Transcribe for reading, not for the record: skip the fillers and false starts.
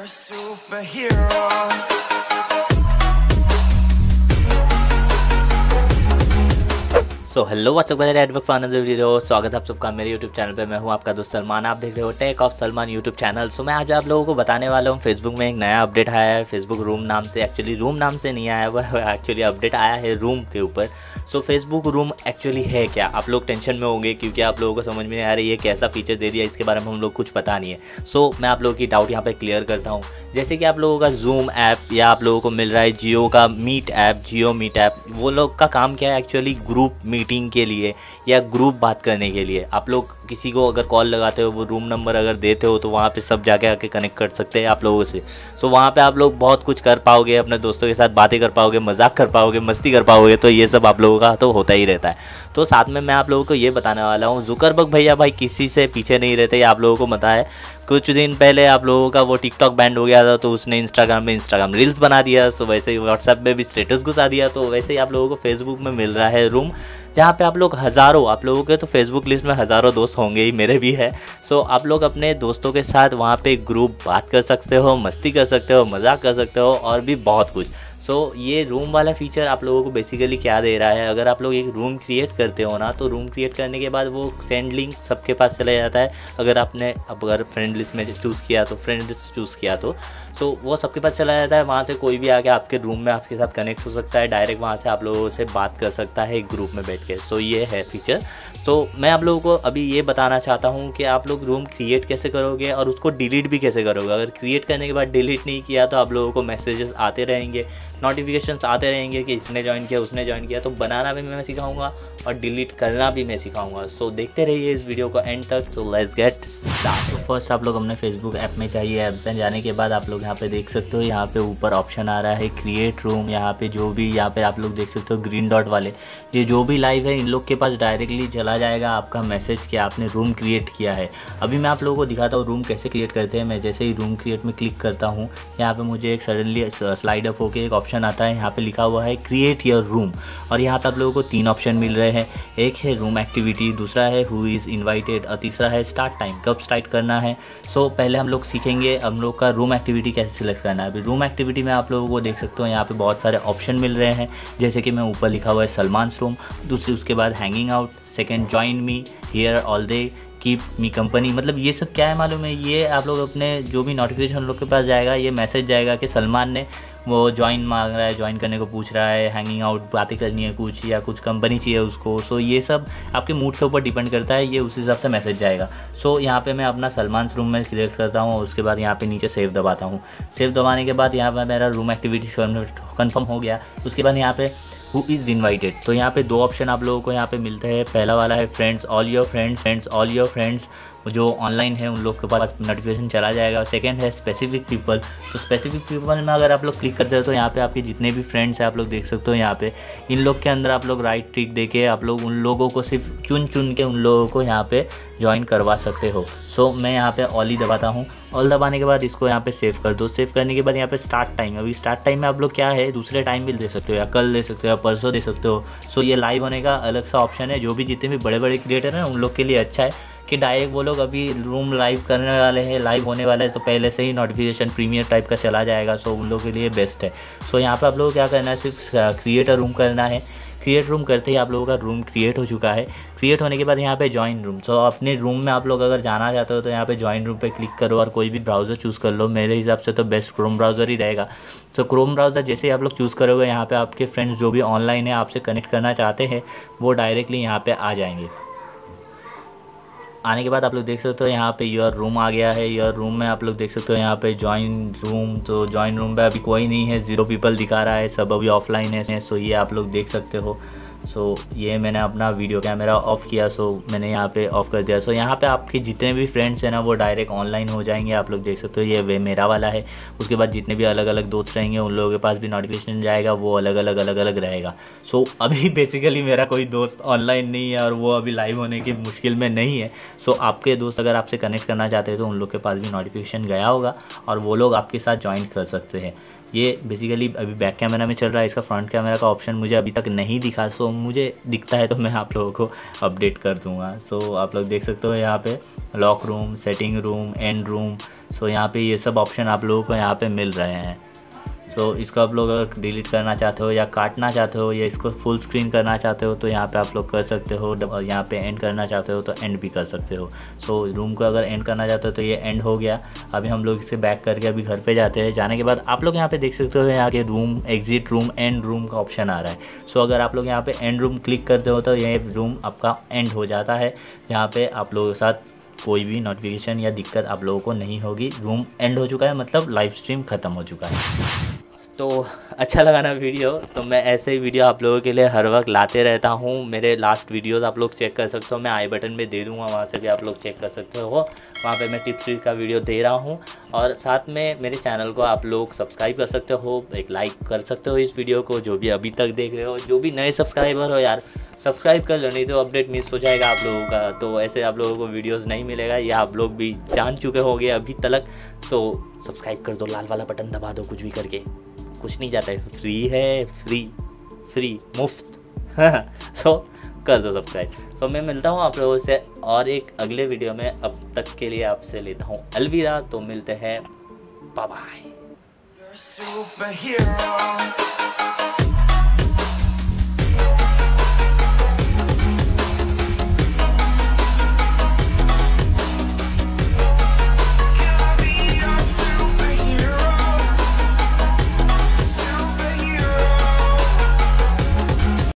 a superhero. Hello what's up एडवर्क for another video. स्वागत है आप सबका मेरे यूट्यूब चैनल पे। मैं हूं आपका दोस्त सलमान, आप देख रहे हो tech of Salman YouTube channel. मैं आज आप लोगों को बताने वाला हूं फेसबुक में एक नया अपडेट आया है फेसबुक रूम नाम से। एक्चुअली रूम नाम से नहीं आया हुआ, एक्चुअली अपडेट आया है रूम के ऊपर। फेसबुक रूम एक्चुअली है क्या, आप लोग टेंशन में होंगे क्योंकि आप लोगों को समझ में नहीं आ रही है कैसा फीचर दे दिया, इसके बारे में हम लोग कुछ पता नहीं है। मैं आप लोगों की डाउट यहाँ पे क्लियर करता हूँ। जैसे कि आप लोगों का जूम ऐप या आप लोगों को मिल रहा है जियो का meet app, Jio meet app, वो लोग का काम क्या है एक्चुअली ग्रुप मीटिंग के लिए या ग्रुप बात करने के लिए। आप लोग किसी को अगर कॉल लगाते हो, वो रूम नंबर अगर देते हो तो वहाँ पे सब जाके आके कनेक्ट कर सकते हैं आप लोगों से। वहाँ पे आप लोग बहुत कुछ कर पाओगे, अपने दोस्तों के साथ बातें कर पाओगे, मजाक कर पाओगे, मस्ती कर पाओगे। तो ये सब आप लोगों का तो होता ही रहता है। साथ में मैं आप लोगों को ये बताने वाला हूँ, जुकरबर्ग भैया भाई किसी से पीछे नहीं रहते, आप लोगों को पता है। कुछ दिन पहले आप लोगों का वो टिकटॉक बैंड हो गया था, तो उसने इंस्टाग्राम में इंस्टाग्राम रील्स बना दिया। वैसे ही व्हाट्सएप में भी स्टेटस घुसा दिया। तो वैसे ही आप लोगों को फेसबुक में मिल रहा है रूम, जहाँ पे आप लोग हज़ारों, आप लोगों के तो फेसबुक लिस्ट में हज़ारों दोस्त होंगे ही, मेरे भी है। आप लोग अपने दोस्तों के साथ वहाँ पे ग्रुप बात कर सकते हो, मस्ती कर सकते हो, मजाक कर सकते हो और भी बहुत कुछ। ये रूम वाला फीचर आप लोगों को बेसिकली क्या दे रहा है, अगर आप लोग एक रूम क्रिएट करते हो ना, तो रूम क्रिएट करने के बाद वो सेंड लिंक सबके पास चला जाता है। अगर फ्रेंड लिस्ट में चूज़ किया तो फ्रेंड लिस्ट चूज़ किया तो वो सबके पास चला जाता है। वहाँ से कोई भी आके आपके रूम में आपके साथ कनेक्ट हो सकता है, डायरेक्ट वहाँ से आप लोगों से बात कर सकता है एक ग्रुप में बैठ के। ये है फीचर। मैं आप लोगों को अभी ये बताना चाहता हूँ कि आप लोग रूम क्रिएट कैसे करोगे और उसको डिलीट भी कैसे करोगे। अगर क्रिएट करने के बाद डिलीट नहीं किया तो आप लोगों को मैसेजेस आते रहेंगे, नोटिफिकेशंस आते रहेंगे कि इसने ज्वाइन किया, उसने ज्वाइन किया। बनाना भी मैं सिखाऊंगा और डिलीट करना भी मैं सिखाऊंगा। देखते रहिए इस वीडियो को एंड तक। Let's get start. फर्स्ट आप लोग अपने फेसबुक ऐप में चाहिए। ऐप में जाने के बाद आप लोग यहाँ पे देख सकते हो, यहाँ पे ऊपर ऑप्शन आ रहा है क्रिएट रूम। यहाँ पे आप लोग देख सकते हो ग्रीन डॉट वाले, ये जो भी लाइव है इन लोग के पास डायरेक्टली चला जाएगा आपका मैसेज कि आपने रूम क्रिएट किया है। अभी मैं आप लोगों को दिखाता हूँ रूम कैसे क्रिएट करते हैं। मैं जैसे ही रूम क्रिएट में क्लिक करता हूँ, यहाँ पे मुझे एक सडनली स्लाइड अप होकर एक ऑप्शन आता है, यहाँ पे लिखा हुआ है क्रिएट योर रूम। और यहाँ पे आप लोगों को 3 ऑप्शन मिल रहे हैं। एक है रूम एक्टिविटी, दूसरा है हु इज़ इन्वाइटेड और तीसरा है स्टार्ट टाइम, कब स्टार्ट करना है। पहले हम लोग सीखेंगे हम लोग का रूम एक्टिविटी कैसे सिलेक्ट करना है। अभी रूम एक्टिविटी में आप लोगों को देख सकते हो यहाँ पे बहुत सारे ऑप्शन मिल रहे हैं। जैसे कि मैं ऊपर लिखा हुआ है सलमान रूम, दूसरी उसके बाद hanging out, second join me, here all day, keep me company. मतलब ये सब क्या है मालूम है, ये आप लोग अपने जो भी नोटिफिकेशन लोग के पास जाएगा, ये मैसेज जाएगा कि सलमान ने वो ज्वाइन मांग रहा है, ज्वाइन करने को पूछ रहा है, हैंगिंग आउट बातें करनी है कुछ, या कुछ कंपनी चाहिए उसको। ये सब आपके मूड के ऊपर डिपेंड करता है, ये उस हिसाब से मैसेज जाएगा। यहाँ पे मैं अपना सलमान रूम में सिलेक्ट करता हूँ और उसके बाद यहाँ पे नीचे सेव दबाता हूँ। सेव दबाने के बाद यहाँ पर मेरा रूम एक्टिविटी कन्फर्म हो गया। उसके बाद यहाँ पे हु इज़ इन्वाइटेड, तो यहाँ पे 2 ऑप्शन आप लोगों को यहाँ पे मिलते हैं। पहला वाला है friends all your friends all your friends, जो ऑनलाइन है उन लोग के पास नोटिफिकेशन चला जाएगा। सेकंड है स्पेसिफिक पीपल, तो स्पेसिफिक पीपल में अगर आप लोग क्लिक करते हो तो यहाँ पे आपके जितने भी फ्रेंड्स हैं आप लोग देख सकते हो। यहाँ पे इन लोग के अंदर आप लोग राइट ट्रिक देके आप लोग उन लोगों को सिर्फ चुन के उन लोगों को यहाँ पे ज्वाइन करवा सकते हो। मैं यहाँ पे ऑल ही दबाता हूँ। ऑल दबाने के बाद इसको यहाँ पे सेव कर दो। सेव करने के बाद यहाँ पे स्टार्ट टाइम, अभी स्टार्ट टाइम में आप लोग क्या है दूसरे टाइम भी दे सकते हो, या कल दे सकते हो या परसों दे सकते हो। ये लाइव होने का अलग सा ऑप्शन है। जो भी जितने भी बड़े बड़े क्रिएटर हैं उन लोग के लिए अच्छा है कि डायरेक्ट वो लोग अभी रूम लाइव करने वाले हैं, लाइव होने वाला है, तो पहले से ही नोटिफिकेशन प्रीमियर टाइप का चला जाएगा। उन लोगों के लिए बेस्ट है। यहाँ पे आप लोगों को क्या करना है, सिर्फ क्रिएट अ रूम करना है। क्रिएट रूम करते ही आप लोगों का रूम क्रिएट हो चुका है। क्रिएट होने के बाद यहाँ पे ज्वाइन रूम, अपने रूम में आप लोग अगर जाना चाहते हो तो यहाँ पे ज्वाइन रूम पे क्लिक करो और कोई भी ब्राउज़र चूज़ कर लो। मेरे हिसाब से तो बेस्ट क्रोम ब्राउज़र ही रहेगा। क्रोम ब्राउज़र जैसे ही आप लोग चूज़ करोगे, यहाँ पे आपके फ्रेंड्स जो भी ऑनलाइन है आपसे कनेक्ट करना चाहते हैं वो डायरेक्टली यहाँ पे आ जाएंगे। आने के बाद आप लोग देख सकते हो यहाँ पे योर रूम आ गया है। योर रूम में आप लोग देख सकते हो यहाँ पे ज्वाइन रूम, तो ज्वाइन रूम पे अभी कोई नहीं है, 0 पीपल दिखा रहा है, सब अभी ऑफलाइन है। ये आप लोग देख सकते हो। ये मैंने अपना वीडियो कैमरा ऑफ़ किया, मैंने यहाँ पे ऑफ़ कर दिया। यहाँ पे आपके जितने भी फ्रेंड्स हैं ना वो डायरेक्ट ऑनलाइन हो जाएंगे। आप लोग देख सकते हो ये मेरा वाला है। उसके बाद जितने भी अलग अलग दोस्त रहेंगे उन लोगों के पास भी नोटिफिकेशन जाएगा, वो अलग अलग रहेगा। अभी बेसिकली मेरा कोई दोस्त ऑनलाइन नहीं है और वो अभी लाइव होने की मुश्किल में नहीं है। आपके दोस्त अगर आपसे कनेक्ट करना चाहते हैं तो उन लोग के पास भी नोटिफिकेशन गया होगा और वो लोग आपके साथ ज्वाइन कर सकते हैं। ये बेसिकली अभी बैक कैमरा में चल रहा है, इसका फ्रंट कैमरा का ऑप्शन मुझे अभी तक नहीं दिखा। सो मुझे दिखता है तो मैं आप लोगों को अपडेट कर दूंगा। सो आप लोग देख सकते हो यहाँ पे lock room, setting room, end room. So यहाँ पे ये सब ऑप्शन आप लोगों को यहाँ पे मिल रहे हैं। सो इसको आप लोग अगर डिलीट करना चाहते हो या काटना चाहते हो या इसको फुल स्क्रीन करना चाहते हो तो यहाँ पे आप लोग कर सकते हो, और यहाँ पे एंड करना चाहते हो तो एंड भी कर सकते हो। सो रूम को अगर एंड करना चाहते हो तो ये एंड हो गया। अभी हम लोग इसे बैक करके अभी घर पे जाते हैं। जाने के बाद आप लोग यहाँ पे देख सकते हो यहाँ के room, exit room, end room का ऑप्शन आ रहा है। सो अगर आप लोग यहाँ पे एंड रूम क्लिक करते हो तो ये रूम आपका एंड हो जाता है। यहाँ पे आप लोगों के साथ कोई भी नोटिफिकेशन या दिक्कत आप लोगों को नहीं होगी। रूम एंड हो चुका है, मतलब लाइव स्ट्रीम ख़त्म हो चुका है। तो अच्छा लगा ना वीडियो, तो मैं ऐसे ही वीडियो आप लोगों के लिए हर वक्त लाते रहता हूँ। मेरे लास्ट वीडियोस आप लोग चेक कर सकते हो, मैं आई बटन में दे दूँगा, वहाँ से भी आप लोग चेक कर सकते हो। वहाँ पे मैं टिप्स का वीडियो दे रहा हूँ, और साथ में मेरे चैनल को आप लोग सब्सक्राइब कर सकते हो, एक लाइक कर सकते हो इस वीडियो को, जो भी अभी तक देख रहे हो। जो भी नए सब्सक्राइबर हो यार, सब्सक्राइब कर लो, नहीं तो अपडेट मिस हो जाएगा आप लोगों का। तो ऐसे आप लोगों को वीडियोस नहीं मिलेगा, या आप लोग भी जान चुके होंगे अभी तक। सो सब्सक्राइब कर दो, लाल वाला बटन दबा दो, कुछ भी करके, कुछ नहीं जाता है, फ्री है, फ्री मुफ्त। सो कर दो सब्सक्राइब। सो मैं मिलता हूँ आप लोगों से और एक अगले वीडियो में। अब तक के लिए आपसे लेता हूँ अलविदा। तो मिलते हैं, बाय बाय। Superhero.